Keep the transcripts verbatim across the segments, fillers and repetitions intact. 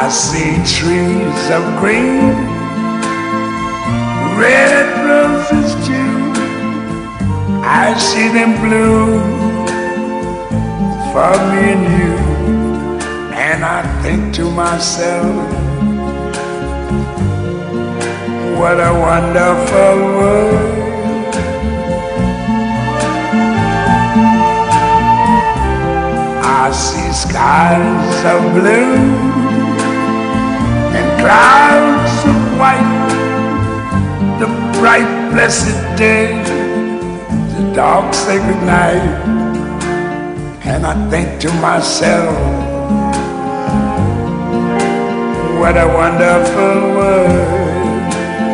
I see trees of green, red roses too. I see them bloom for me and you. And I think to myself, what a wonderful world. I see skies of blue and clouds of white, the bright blessed day, the dark sacred night. And I think to myself, what a wonderful world.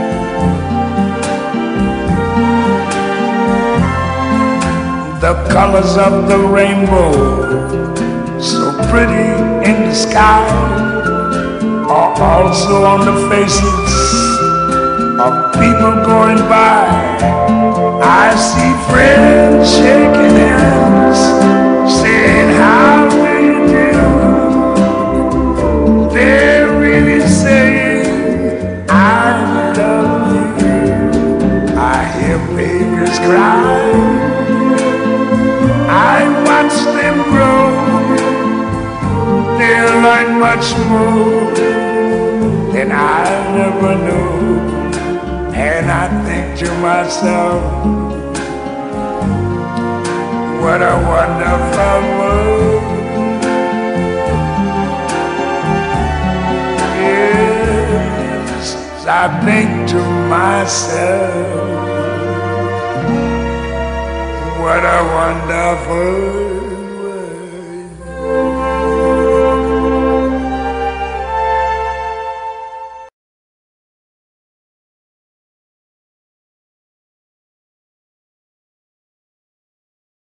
The colors of the rainbow, so pretty in the sky, are also on the faces of people going by. I see friends shaking hands, saying how do you do. They're really saying I love you. I hear babies cry, I watch them grow. They'll learn much more than I never knew. And I think to myself, what a wonderful world. Yes, I think to myself, what a wonderful